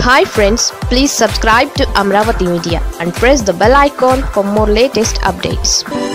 Hi friends, please subscribe to Amaravathi Media and press the bell icon for more latest updates.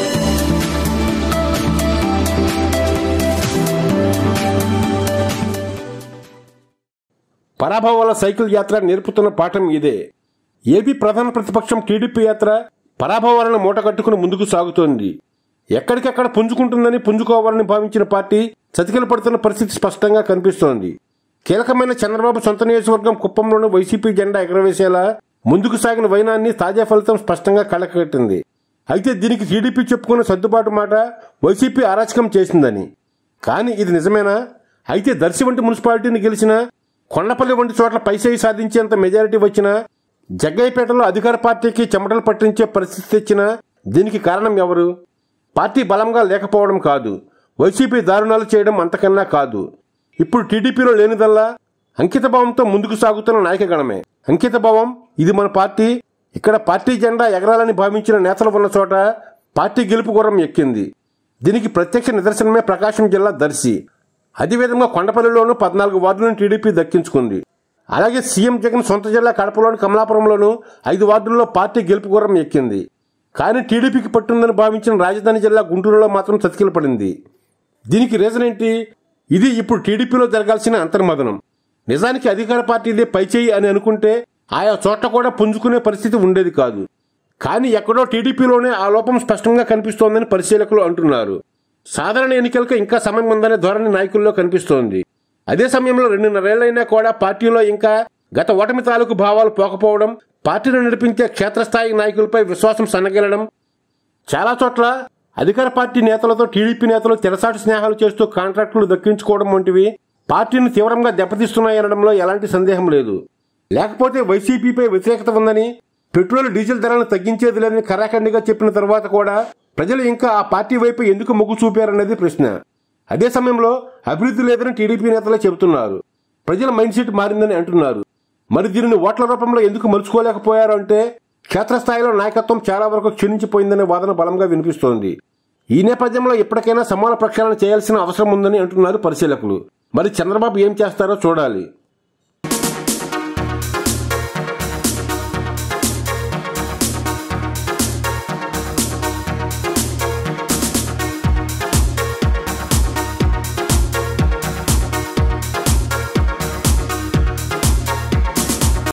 పరాభవాల cycle యాత్ర నేర్పుతున్న పాఠం ఇదే. AP ప్రధాన ప్రతిపక్షం టీడీపీ యాత్ర పరాభవాలను మూటగట్టుకుని ముందుకు సాగుతోంది. ఎక్కడికెక్కడ పుంజుకుంటుందని పుంజుకోవాలని భావించిన పార్టీ చతికిల పడుతున్న పరిస్థితి స్పష్టంగా కనిపిస్తోంది. కీలకమైన చంద్రబాబు సొంత నియోజకవర్గం కుప్పంలోని వైసీపీ జెండా ఎగరవేసేలా ముందుకు సాగిన వైనాన్ని తాజా ఫలితం స్పష్టంగా కళ్ళకట్టింది. అయితే దీనికి టీడీపీ చెప్పుకున్న సర్దుబాటు మాట వైసీపీ అరాచకం చేసిందని. కానీ ఇది నిజమేనా? అయితే దర్శి వంటి మున్సిపాలిటీని గెలిచిన, కొండపల్లి వంటి చోట్ల పైచేయి సాధించేంత మెజారిటీ వచ్చినా, జగ్గయ్యపేటలో అధికార పార్టీకి చెమటలు పట్టించే పరిస్థితి తెచ్చినా దీనికి కారణం ఎవరు? పార్టీ బలంగా లేకపోవడం కాదు, వైసీపీ దారుణాలు చేయడం అంతకన్నా కాదు. ఇప్పుడు టీడీపీలో లేనిదల్లా అంకితభావంతో ముందుకు సాగుతున్న నాయకగణమే. అంకితభావం, ఇది మన పార్టీ, ఇక్కడ పార్టీ జెండా ఎగరాలని భావించిన నేతలు ఉన్న చోట పార్టీ గెలుపు గుర్రం ఎక్కింది. దీనికి ప్రత్యక్ష నిదర్శనమే ప్రకాశం జిల్లా దర్శి. అదేవిధంగా కొండపల్లిలోనూ 14 వార్డులను టీడీపీ దక్కించుకుంది. అలాగే సీఎం జగన్ సొంత జిల్లా కడపలోని కమలాపురంలోనూ 5 వార్డుల్లో పార్టీ గెలుపు గుర్రం ఎక్కింది. కానీ టీడీపీకి పట్టుందని భావించిన రాజధాని జిల్లా గుంటూరులో మాత్రం చతికిల పడింది. దీనికి రీజన్ ఏంటి? ఇది ఇప్పుడు టీడీపీలో జరగాల్సిన అంతర్మదనం. నిజానికి అధికార పార్టీదే పైచేయి అని అనుకుంటే ఆయా చోట్ల కూడా పుంజుకునే పరిస్థితి ఉండేది కాదు. కానీ ఎక్కడో టీడీపీలోనే ఆ లోపం స్పష్టంగా కనిపిస్తోందని పరిశీలకులు అంటున్నారు. సాధారణ ఎన్నికలకు ఇంకా సమయం ఉందనే ధోరణి నాయకుల్లో కనిపిస్తోంది. అదే సమయంలో 2.5 ఏళ్లైనా కూడా పార్టీలో ఇంకా గత ఓటమి తాలూకు భావాలు పోకపోవడం, పార్టీని నడిపించే క్షేత్రస్థాయి నాయకులపై విశ్వాసం సన్నగిలడం, చాలా చోట్ల అధికార పార్టీ నేతలతో టీడీపీ నేతలు తెరసాటు స్నేహాలు చేస్తూ కాంట్రాక్టులు దక్కించుకోవడం వంటివి పార్టీని తీవ్రంగా దెబ్బతీస్తున్నాయనడంలో ఎలాంటి సందేహం లేదు. లేకపోతే వైసీపీపై వ్యతిరేకత ఉందని, పెట్రోల్ డీజిల్ ధరలను తగ్గించేది లేదని కరాఖండిగా చెప్పిన తర్వాత కూడా ప్రజలు ఇంకా ఆ పార్టీ వైపు ఎందుకు మొగ్గు చూపారనేది ప్రశ్న. అదే సమయంలో అభివృద్ధి లేదని టీడీపీ నేతలే చెబుతున్నారు. ప్రజల మైండ్ సెట్ మారిందని అంటున్నారు. మరి దీనిని ఓట్ల రూపంలో ఎందుకు మలుచుకోలేకపోయారు అంటే క్షేత్రస్థాయిలో నాయకత్వం చాలా వరకు క్షీణించిపోయిందనే వాదన బలంగా వినిపిస్తోంది. ఈ నేపథ్యంలో ఇప్పటికైనా సమూల ప్రక్షాళన చేయాల్సిన అవసరం ఉందని అంటున్నారు పరిశీలకులు. మరి చంద్రబాబు ఏం చేస్తారో చూడాలి.